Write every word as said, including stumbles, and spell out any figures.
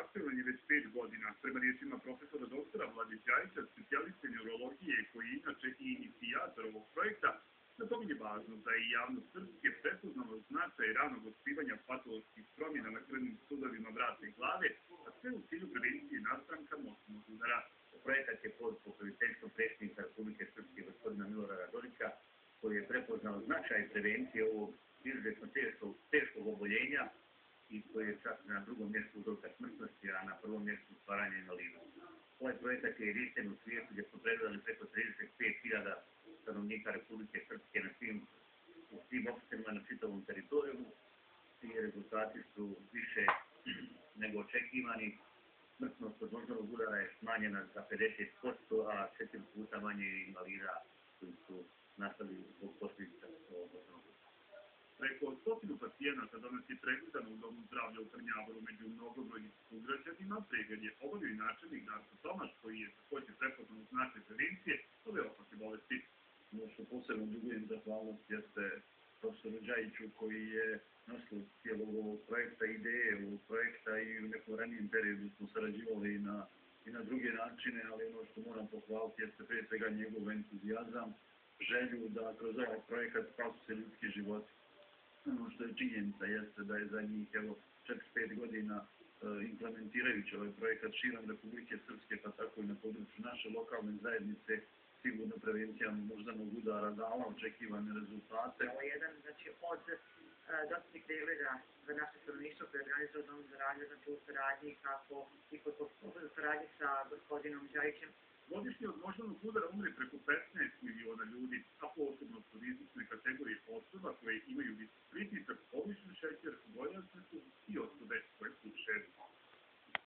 aktualan je već pet godina. Prema riječima profesora doktora Vlade Đajića, specijaliste neurologije koji je inače i inicijator ovog projekta, napominje važno da je javnost Srpske prepoznala značaj ranog otkrivanja patoloških promjena na krvnim sudovima vrata i glave, a sve u cilju prevencije nastanka moćnog udara. Projekat je pod pokroviteljstvom predsjednika Republike Srpske gospodina Milorada Dodića, koji je prepoznao značaj prevencije ovog izuzetno teškog, teškog oboljenja i koji je čak na drugom mjestu uzroka smrtnosti, a na prvom mjestu stvaranja invalidnosti. Ovaj projekat je jedinstven u svijetu gdje smo pregledali preko trideset pet hiljada stanovnika Republike Srpske na svim, u svim opštinama na čitavom teritorijumu i rezultati su više nego očekivani. Smrtnost od moždanog udara je smanjena za pedeset posto, a četiri puta manje invalida koji su nastali zbog posljedica ovog moždanog udara. Preko stotinu pacijenata danas je pregledano u Domu zdravlja u Trnjavoru među mnogobrojnim sugrađanima. Pregled je obavio i načelnik Darko Tomaš, koji je također prepoznao značaj prevencije ove opake bolesti. Ono što posebno dugujem zahvalnost jeste profesoru Đajiću, koji je naslov cijelog ovog projekta, ideje ovog projekta, i u nekom ranijem periodu smo sarađivali i na, i na druge načine, ali ono što moram pohvaliti jeste prije svega njegov entuzijazam, želju da kroz ovaj projekat spasu se ljudski životi. Ono što je činjenica jeste da je zadnjih evo četiri pet godina e, implementirajući ovaj projekat širom Republike Srpske, pa tako i na području naše lokalne zajednice, sigurno prevencija moždanog udara dala očekivane rezultate. Ovo je jedan, znači, od dostupnih pregleda za naše stanovništvo koje je organizovao Dom zdravlja, znači u saradnji kako i pod saradnji sa gospodinom Đajićem. Godišnje od moždanog udara umre preko petnaest miliona ljudi, a posebno su rizične kategorije osoba koje imaju visok pritisak, povišen šećer, bolesne su i osobe koje puše.